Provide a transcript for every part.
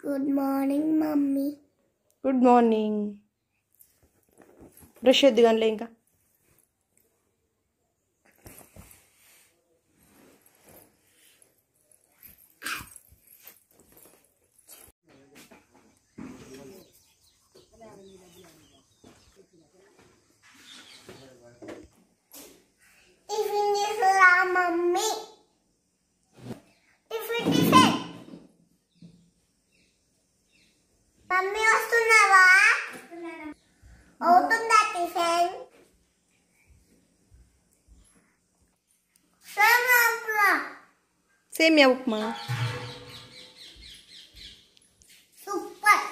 Good morning, Mummy. Good morning. Brush చేద్దు కానీ ఇంకా Tiffin తీసుకురా మమ్మీ. టిఫిన్ మమ్మీ వస్తున్నావా? అవుతుందా టిఫిన్? సేమియా ఉప్మా. సూపర్.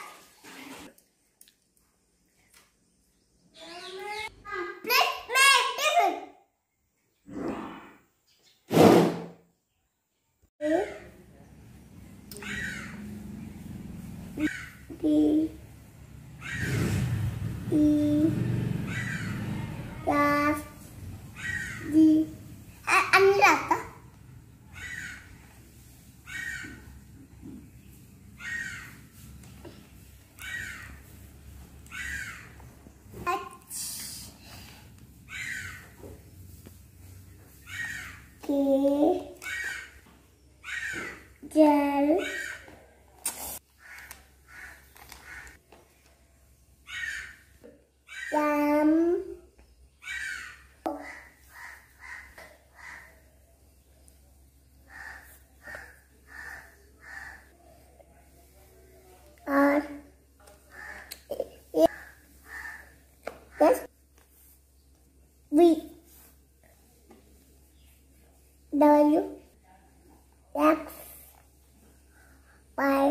అన్ని రాస్తా. Gel Yum R S V W X Y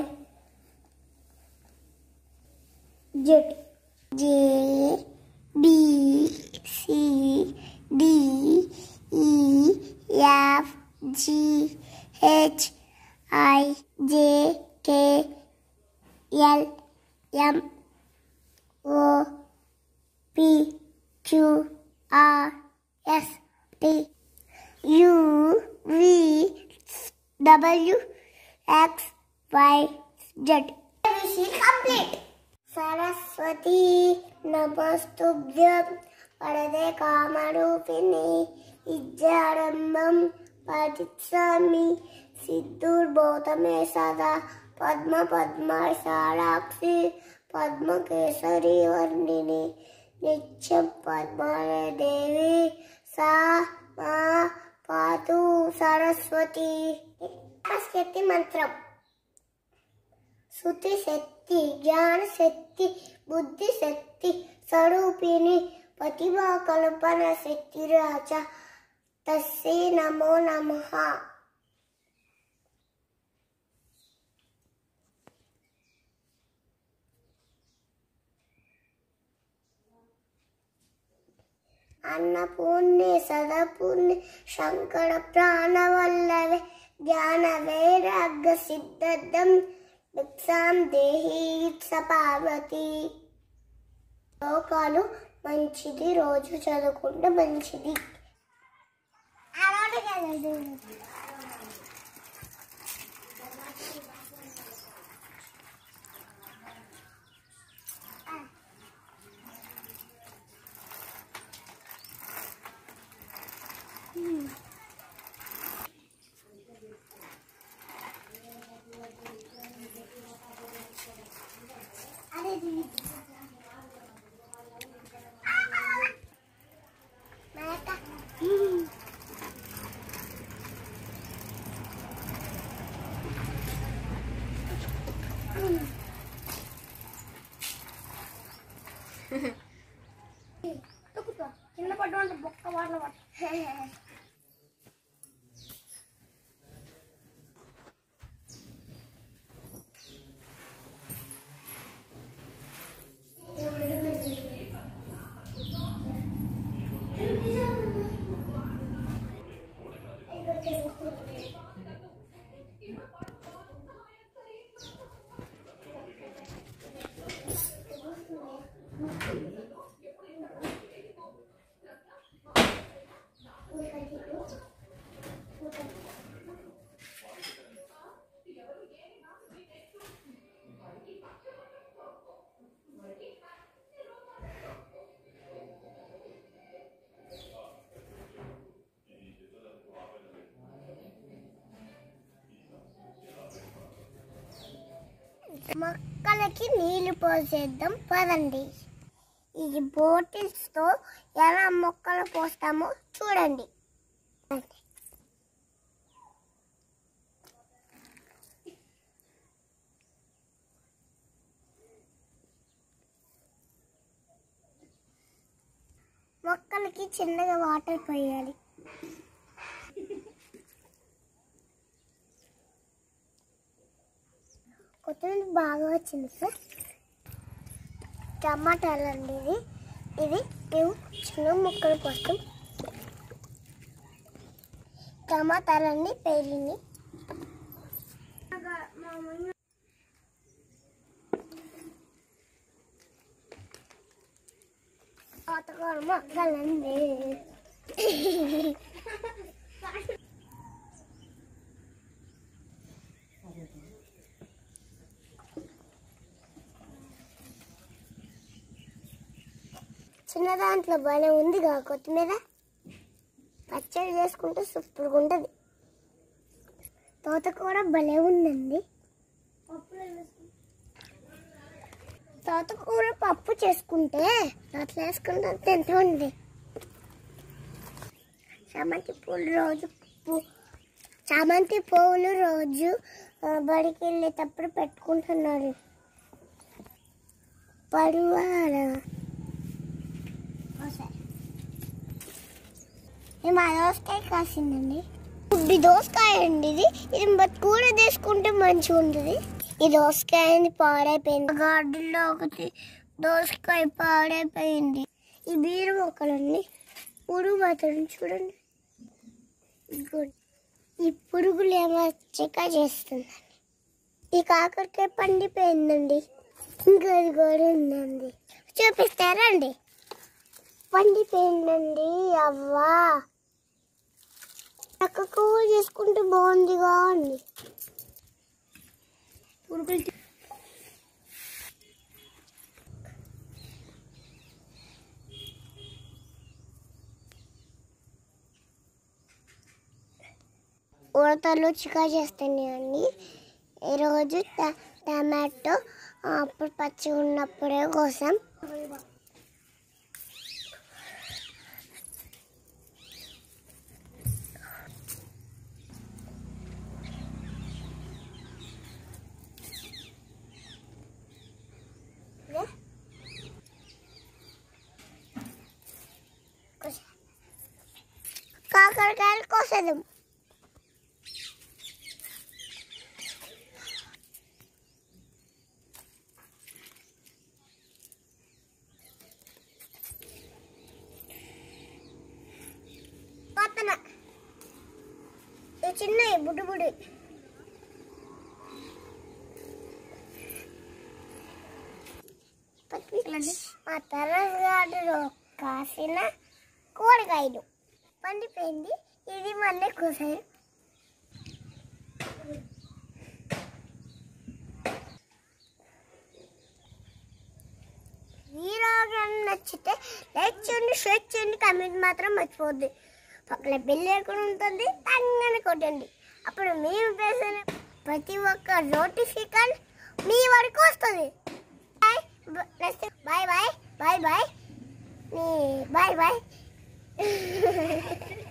Z J B C D E F G H I J K L M O P Q R S T U V W X Y Z. Vision complete. Saraswati Namastubhyam Varade Kamarupini Ijjarambam Paditsami Siddhur Bhautame Sada Padma Padma Sarakshi Padma Kesari Varnini Nityam Padma Devi Sa Ma Patu Saraswati. Namaskati Mantram. Suti Shakti, Jnana Shakti, Buddhi Shakti, Sarupini, Patibha Kalpana Shakti Raja, Tasya Namo Namaha. Annapurne, Sadapurne, Shankara Pranavallave, Jnana Vairagya Siddhadam, Diksam Dehi Sapavati. లోకాలు మంచిది, రోజు చదువుకుంటే మంచిది. చిన్న పడ్డ బొక్క వాడల మొక్కలకి నీళ్లు పోసేద్దాం పదండి. ఈ బాటిల్స్తో ఎలా మొక్కలు పోస్తామో చూడండి. మొక్కలకి చిన్నగా వాటర్ పోయాలి. కొత్తిమీర బాగా వచ్చింది సార్. టమాటాలు అండి ఇది మేము చిన్న ముక్కలు పోస్తాం. టమాటాలన్నీ పెరిగి మొక్కలండి చిన్న దాంట్లో భలే ఉందిగా కొత్తిమీర. పచ్చడి చేసుకుంటే సూపర్గా ఉంటుంది. తోటకూర భలే ఉందండి. తోటకూర పప్పు చేసుకుంటే అట్లా వేసుకుంటే ఎంత ఉంది. చామంతి పువ్వులు రోజు బడికి వెళ్ళేటప్పుడు పెట్టుకుంటున్నారు. పరువాల మా దోసకాయ కాసిందండి. గుడ్డి దోసకాయ అండి ఇది కూర తీసుకుంటే మంచిగా ఉంటుంది. ఈ దోసకాయని పాడైపోయింది. గార్డెన్లో ఒకటి దోసకాయ పాడైపోయింది. ఈ బీర మొక్కలన్నీ పురుగు పడుతుంది చూడండి. ఈ పురుగులు ఏమో చెక్క చేస్తుందండి. ఈ కాకరకాయ పండిపోయిందండి. ఇంకా అది కూడా ఉందండి. చూపిస్తారా అండి? పండిపోయిందండి. అవ్వా చక్క కూర చేసుకుంటే బాగుందిగా అండి. పురుగులు ఉడతలు చికా చేస్తున్నాయండి. ఈరోజు టమాటో అప్పుడు పచ్చి ఉన్నప్పుడే కోసం కాకరకాయలు కోసేద్దాం. చిన్నవి బుడ్డు బుడ్డు మా టెర్రస్ గార్డెన్లో కాసిన కూరగాయలు పండిపోయింది. ఇది మళ్ళీ కోసారు. ఈ రోజు నచ్చితే లైక్ చేయండి, షేర్ చేయండి, కామెంట్ మాత్రం మర్చిపోద్ది. పక్కన బెల్ ఐకాన్ ఉంటుంది, తంగని కొట్టండి. అప్పుడు మేము వేసిన ప్రతి ఒక్క నోటిఫికేషన్ మీ వరకు వస్తుంది. Bye bye bye bye bye bye.